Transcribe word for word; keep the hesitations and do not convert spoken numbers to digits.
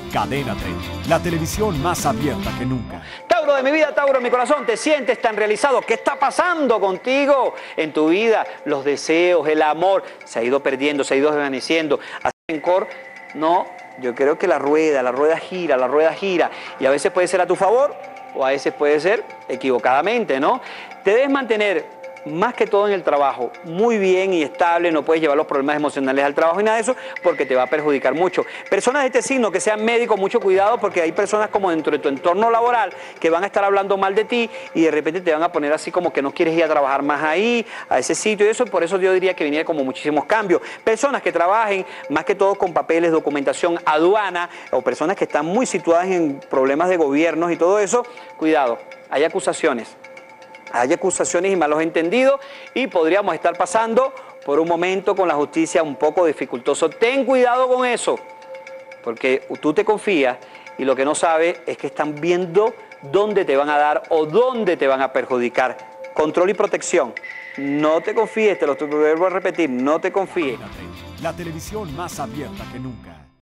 Cadena treinta, la televisión más abierta que nunca. Tauro de mi vida, Tauro de mi corazón, ¿te sientes tan realizado? ¿Qué está pasando contigo en tu vida? Los deseos, el amor, se ha ido perdiendo, se ha ido desvaneciendo. ¿Hace rencor? No, yo creo que la rueda, la rueda gira, la rueda gira. Y a veces puede ser a tu favor o a veces puede ser equivocadamente, ¿no? Te debes mantener más que todo en el trabajo, muy bien y estable, no puedes llevar los problemas emocionales al trabajo y nada de eso porque te va a perjudicar mucho. Personas de este signo que sean médicos, mucho cuidado porque hay personas como dentro de tu entorno laboral que van a estar hablando mal de ti y de repente te van a poner así como que no quieres ir a trabajar más ahí, a ese sitio y eso, por eso yo diría que viene como muchísimos cambios. Personas que trabajen más que todo con papeles, documentación, aduana o personas que están muy situadas en problemas de gobiernos y todo eso, cuidado, hay acusaciones. Hay acusaciones y malos entendidos y podríamos estar pasando por un momento con la justicia un poco dificultoso. Ten cuidado con eso, porque tú te confías y lo que no sabes es que están viendo dónde te van a dar o dónde te van a perjudicar. Control y protección. No te confíes, te lo vuelvo a repetir, no te confíes. La televisión más abierta que nunca.